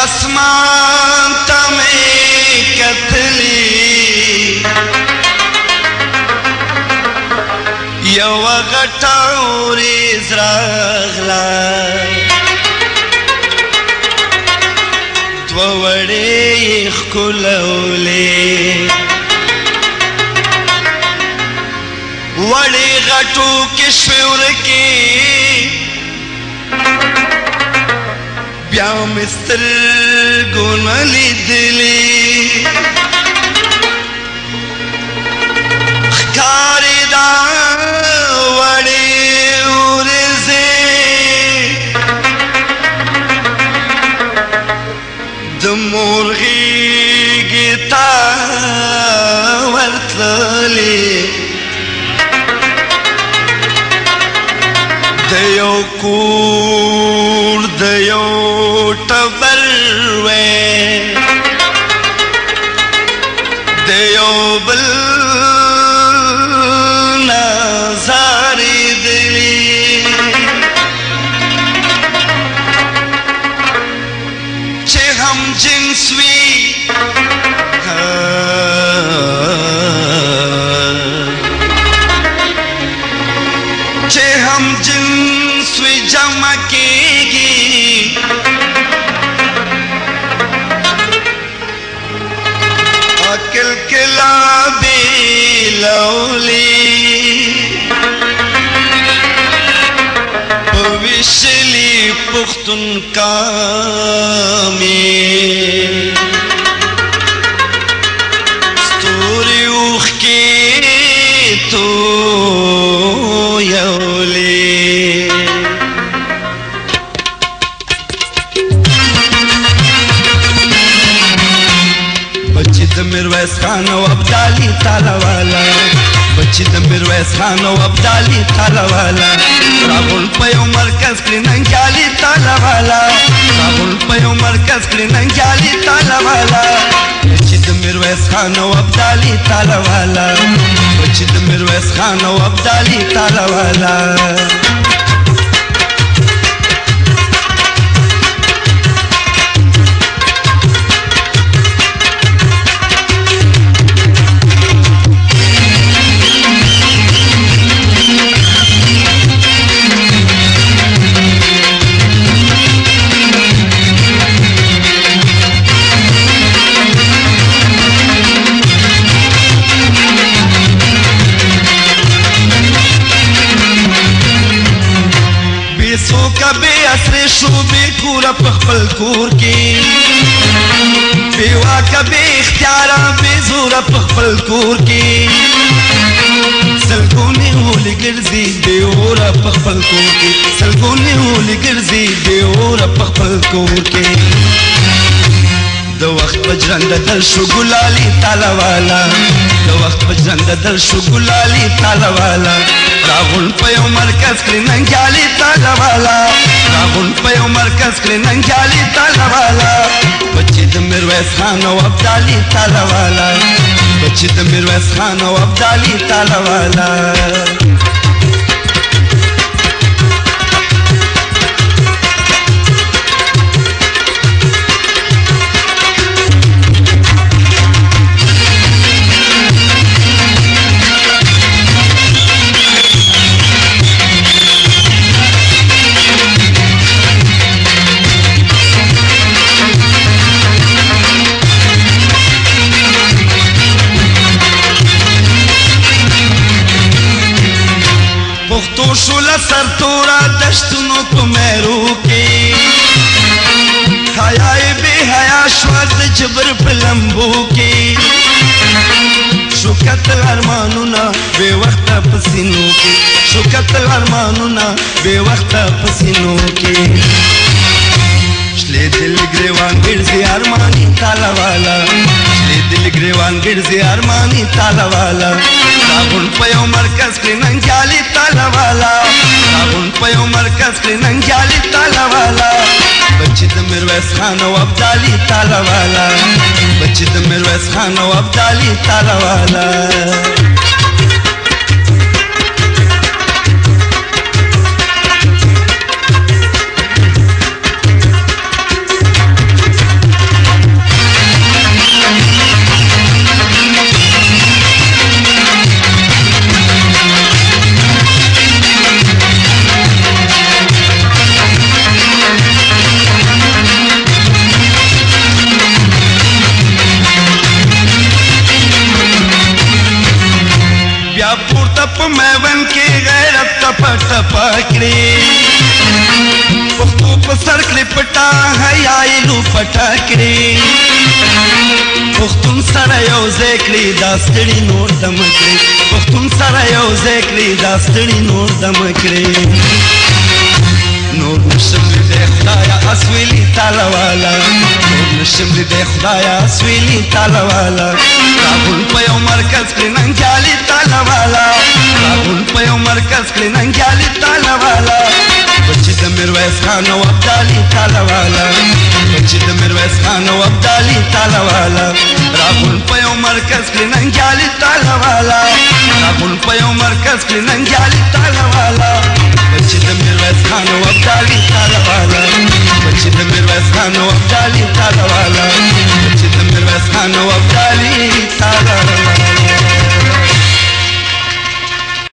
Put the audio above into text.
आसमान तमें कतली यव गटाउरी zraghla دوړې خلولې وړې غټو کې شور کې بیا مستر ګونلې دلی خکارې دا وړې ورځې د مرغې تا ورتللې د یو کور د یو ټبر وې د یو بل نظارې دلی چې هم جنس وي چې هم جنس وي جمع کېږي عقل کلا بېلولي په ویشلي پښتون کامې ستوري اوښکې تویولې بچی د میرویس خان او ابدالي تاله والا بچی د میرویس خان او ابدالي تاله والا راغون په یو مرکز کې ننګیالي تاله والا راغون په یو مرکز کې ننګیالي تاله والا بچی د میرویس خان او ابدالي تاله والا بچی د میرویس خان او ابدالي تاله والا اسره شو بے کورا پخپل کور کی بے واقع بے اختیارا بے زورا پخپل کور کی سلگونے ہولی گرزی بے اورا پخپل کور کی سلگونے ہولی گرزی بے اورا پخپل کور کی د وخت پجرنده دل شو ګلالي تاله والا د وخت پجرنده دل شو ګلالي تاله والا راغون په یو مرکز کې ننګیالي تاله والا راغون په یو مرکز کې ننګیالي تاله والا بچی د میرویس خان او ابدالي تاله والا بچی د میرویس خان او ابدالي تاله والا شولا سر تورا دشتونو په مېرو کې حیاء بے حیا شوا د جبر په لمبو کې شو قتل ارمانونه بے وخته په سینو کې شو قتل ارمانونه بے وخته په سینو کې شلې دل ګریوان ګرځي ارمانی تاله والا شلې دل ګریوان ګرځي ارمانی تاله والا راغون په یو مرکز کې ننګیالي تاله والا راغون په یو مرکز کې ننګیالي تاله والا بچی د میرویس خان او ابدالي تاله والا بچی د میرویس خان او ابدالي تاله والا کړې پښتو په سر کړې پټا حیا یې لوپټا کړې پښتون سره یو ځای کړې دا ستړي نور دم کړې پښتون سره یو ځای کړې دا ستړي نور دم کړې نور نشم دې خدایا اسویلی تعالی والا نور نشم دې خدایا اسویلی تعالی والا راغون په یو مرکز کې ننګالي تعالی والا راغون په یو مرکز کې ننګالي تعالی والا بچی د میرویس خان او عبدالي تعالی والا بچی د میرویس خان او عبدالي تعالی والا راغون په یو مرکز کې ننګالي تعالی والا راغون په یو مرکز کې ننګالي تعالی والا بچی د میرویس خان او عبدالي تعالی والا بچی د میرویس خان او عبدالي تعالی والا بچی د میرویس خان او عبدالي تعالی والا